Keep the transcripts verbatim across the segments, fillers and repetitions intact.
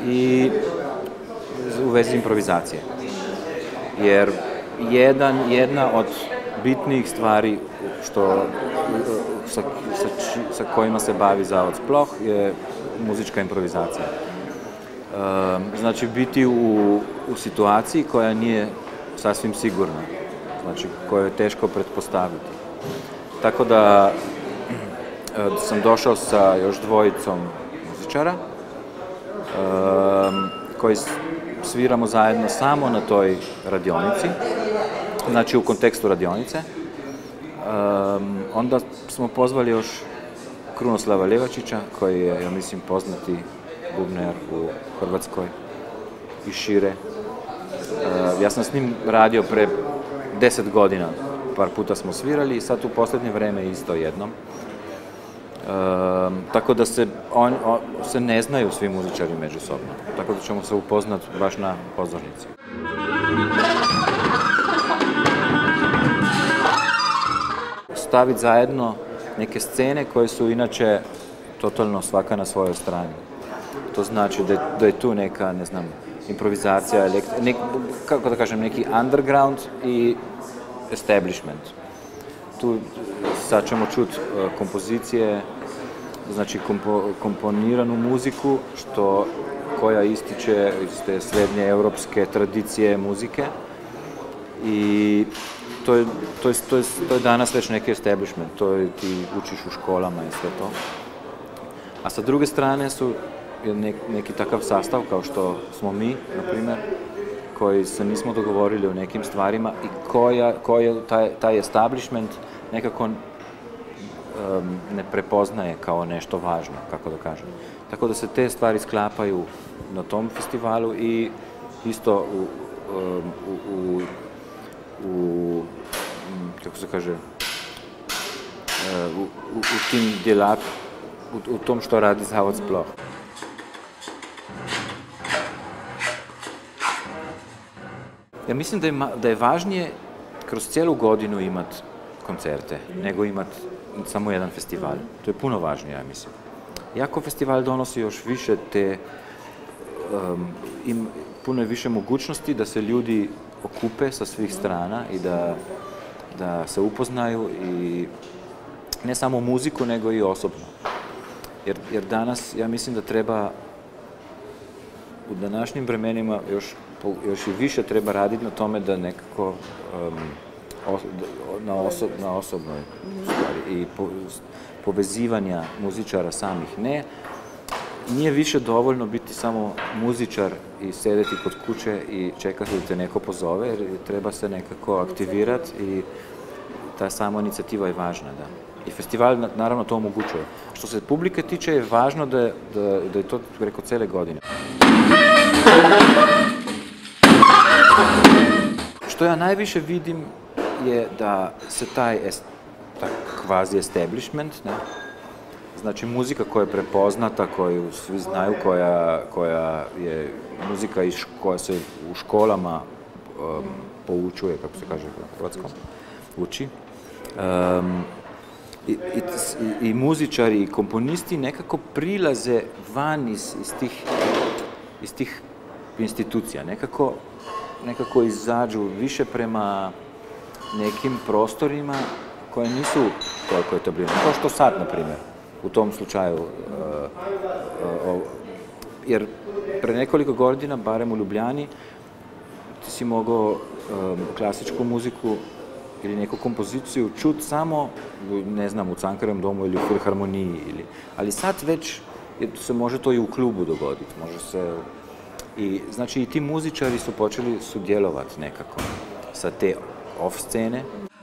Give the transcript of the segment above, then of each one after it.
i u vezi improvizacije. Jer jedan, jedna od bitnijih stvari što, sa, sa, sa kojima se bavi Zavod Sploh je muzička improvizacija. E, znači biti u, u situaciji koja nije sasvim sigurna, znači koju je teško pretpostaviti. Tako da e, sam došao sa još dvojicom muzičara e, koji sviramo zajedno samo na toj radionici, znači u kontekstu radionice. Um, onda smo pozvali još Krunoslava Levačića, koji je, ja mislim, poznati bubnjar u Hrvatskoj i šire. Uh, ja sam s njim radio pre deset godina, par puta smo svirali i sad u posljednje vreme isto jednom. Um, tako da se, on, on, se ne znaju svi muzičari međusobno, tako da ćemo se upoznat baš na pozornici. Staviti zajedno neke scene koje su inače totalno svaka na svojoj strani. To znači da je, da je tu neka, ne znam, improvizacija, elektri, nek, kako da kažem, neki underground i establishment. Tu sad ćemo čuti uh, kompozicije, znači kompo, komponiranu muziku, što, koja ističe iz te srednje europske tradicije muzike. I to je, to je, to je, to je danas već neki establishment, to je ti učiš u školama i sve to. A sa druge strane su nek, neki takav sastav kao što smo mi, na primjer, koji se nismo dogovorili o nekim stvarima i koja, koja taj, taj establishment nekako um, ne prepoznaje kao nešto važno, kako da kažem. Tako da se te stvari sklapaju na tom festivalu i isto u, um, u, u, u kako se kaže, u, u, u tim djelat, u, u tom što radi Zavod Sploh. Ja mislim da je, da je važnije kroz cijelu godinu imati koncerte, nego imati samo jedan festival. To je puno važnije, ja mislim. Iako festival donosi još više te, um, im, puno je više mogućnosti da se ljudi okupe sa svih strana i da, da se upoznaju i ne samo muziku, nego i osobno. Jer, jer danas, ja mislim da treba u današnjim vremenima još, još i više treba raditi na tome da nekako um, os, na, osob, na osobnoj stvari i po, povezivanja muzičara samih. Ne, nije više dovoljno biti samo muzičar i sedeti kod kuće i čekati da te neko pozove, jer treba se nekako aktivirati i ta sama inicijativa je važna, da. I festival naravno to omogućuje. Što se publike tiče je važno da, da, da je to preko cele godine. Što ja najviše vidim je da se taj, taj kvazi establishment, ne, znači muzika koja je prepoznata, koju svi znaju, koja, koja je muzika iz, koja se u školama um, poučuje, kako se kaže u hrvatskom, uči. Um, i, i, i muzičari i komponisti nekako prilaze van iz, iz, tih, iz tih institucija, nekako, nekako izađu više prema nekim prostorima koje nisu toliko etablirane, kao što sad, na primjer. U tom slučaju, uh, uh, uh, jer pre nekoliko godina, barem u Ljubljani, ti si mogao um, klasičku muziku ili neku kompoziciju čuti samo, ne znam, u Cankarjevom domu ili u Filharmoniji, ili, ali sad već se može to i u klubu dogoditi, može se, i znači i ti muzičari su počeli sudjelovati nekako sa te off scene.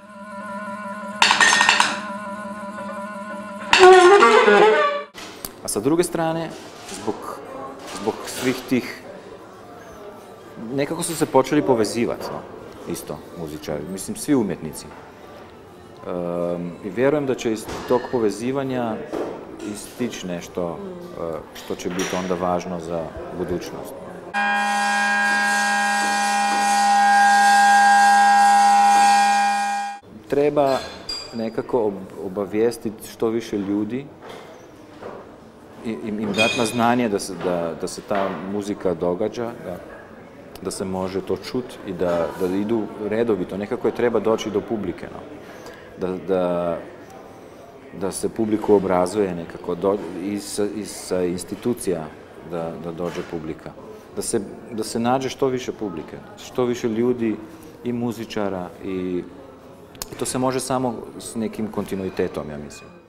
A sa druge strane, zbog, zbog svih tih, nekako su se počeli povezivati, no? Isto muzičari, mislim svi umjetnici. Um, I vjerujem da će iz tog povezivanja istići nešto uh, što će biti onda važno za budućnost. Treba nekako obavijestiti što više ljudi im, im dati na znanje da se, da, da se ta muzika događa, da, da se može to čuti i da, da idu redovito. Nekako je treba doći do publike, no. Da, da, da se publiku obrazuje nekako, do, i sa, i sa institucija da, da dođe publika. Da se, da se nađe što više publike, što više ljudi i muzičara i to se može samo s nekim kontinuitetom, ja mislim.